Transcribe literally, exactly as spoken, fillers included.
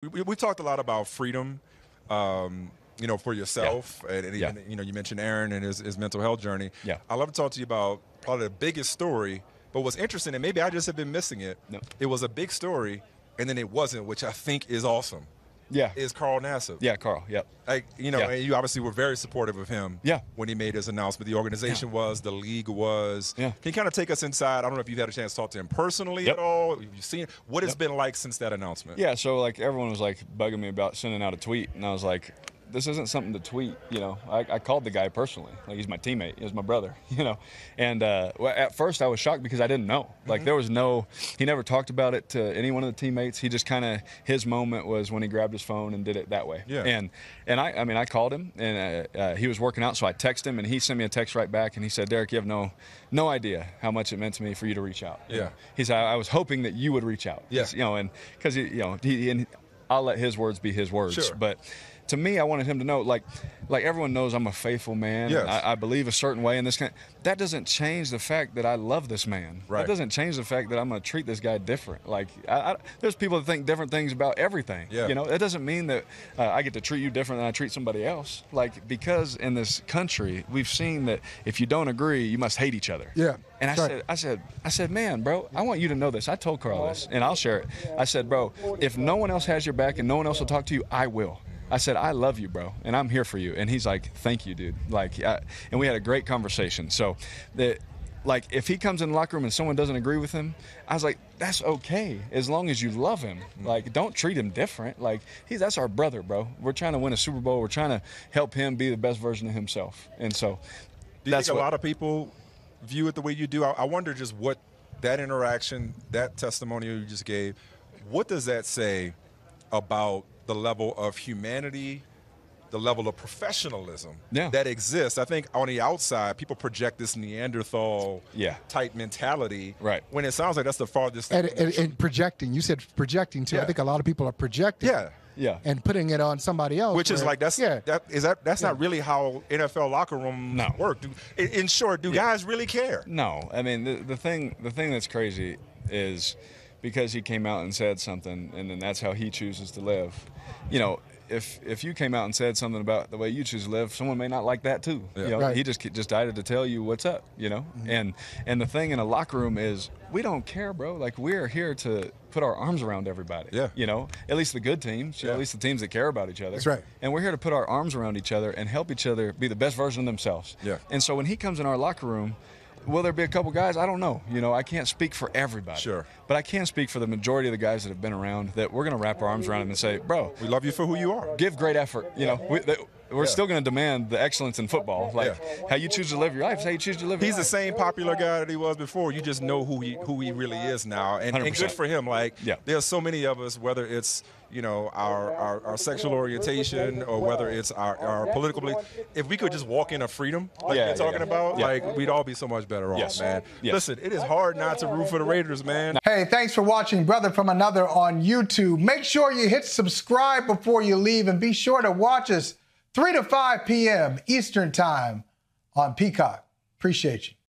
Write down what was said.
we, we talked a lot about freedom, um, you know, for yourself, Yeah. and, and Yeah. even, you know, you mentioned Aaron and his, his mental health journey. Yeah. I'd love to talk to you about probably the biggest story, but what's interesting, and maybe I just have been missing it, No. it was a big story, and then it wasn't, which I think is awesome. Yeah. Is Carl Nassib. Yeah, Carl. Yep. Like, you know, Yeah. and you obviously were very supportive of him Yeah. when he made his announcement. The organization was, the league was. Yeah. Can you kind of take us inside? I don't know if you've had a chance to talk to him personally Yep. at all. Have you seen what it's Yep. been like since that announcement? Yeah, so like everyone was like bugging me about sending out a tweet, and I was like, this isn't something to tweet, you know. I, I called the guy personally, like he's my teammate, he's my brother, you know. And uh, well, at first I was shocked because I didn't know. Like mm-hmm. there was no, he never talked about it to any one of the teammates. He just kind of, his moment was when he grabbed his phone and did it that way. Yeah. And and I, I mean, I called him, and uh, uh, he was working out, so I texted him, and he sent me a text right back, and he said, Derek, you have no, no idea how much it meant to me for you to reach out. Yeah. You know? He said, I was hoping that you would reach out. Yeah. You know, and because you know, he, and I'll let his words be his words. Sure. But to me, I wanted him to know, like, like everyone knows I'm a faithful man. Yes. I, I believe a certain way in this kind. That doesn't change the fact that I love this man. Right. That doesn't change the fact that I'm going to treat this guy different. Like, I, I, there's people that think different things about everything. Yeah. You know, it doesn't mean that uh, I get to treat you different than I treat somebody else. Like, because in this country, we've seen that if you don't agree, you must hate each other. Yeah. And I right. said, I said, I said, man, bro, I want you to know this. I told Carl this, and I'll share it. I said, bro, if no one else has your back and no one else will talk to you, I will. I said, I love you, bro, and I'm here for you. And he's like, thank you, dude. Like, I, and we had a great conversation. So, that, like, if he comes in the locker room and someone doesn't agree with him, I was like, that's okay, as long as you love him. Like, don't treat him different. Like, he's that's our brother, bro. We're trying to win a Super Bowl. We're trying to help him be the best version of himself. And so, do you that's think a what, lot of people view it the way you do? I, I wonder just what that interaction, that testimonial you just gave, what does that say about the level of humanity, the level of professionalism yeah. that exists? I think on the outside, people project this Neanderthal yeah. type mentality, right? When it sounds like that's the farthest. And, and, and projecting, you said projecting too. Yeah. I think a lot of people are projecting. Yeah. Yeah. And putting it on somebody else. Which is where, like, that's yeah. that is that that's yeah. not really how N F L locker rooms no. work. Do, in, in short, do yeah. guys really care? No. I mean, the, the thing the thing that's crazy is because he came out and said something, and then that's how he chooses to live. You know, if if you came out and said something about the way you choose to live, someone may not like that too. Yeah. You know, right. he just just decided to tell you what's up. You know, mm-hmm. and and the thing in a locker room is we don't care, bro. Like, we're here to put our arms around everybody. Yeah. You know, at least the good teams. You Yeah. know, at least the teams that care about each other. That's right. And we're here to put our arms around each other and help each other be the best version of themselves. Yeah. And so when he comes in our locker room, will there be a couple guys? I don't know. You know, I can't speak for everybody. Sure. But I can speak for the majority of the guys that have been around, that we're going to wrap our arms around him and say, bro, We love you for who you are. give great effort. You know, we, that, we're Yeah. still going to demand the excellence in football. Like, Yeah. how you choose to live your life is how you choose to live your He's the life. same popular guy that he was before. You just know who he who he really is now, and, and one hundred good percent. for him. Like, Yeah. there's so many of us, whether it's you know our our, our sexual orientation or whether it's our, our political belief. If we could just walk in a freedom, like Yeah, you're yeah, talking yeah. about, Yeah. like we'd all be so much better off, Yes. man. Yes. Listen, it is hard not to root for the Raiders, man. Hey, thanks for watching Brother from Another on YouTube. Make sure you hit subscribe before you leave, and be sure to watch us three to five p m Eastern Time on Peacock. Appreciate you.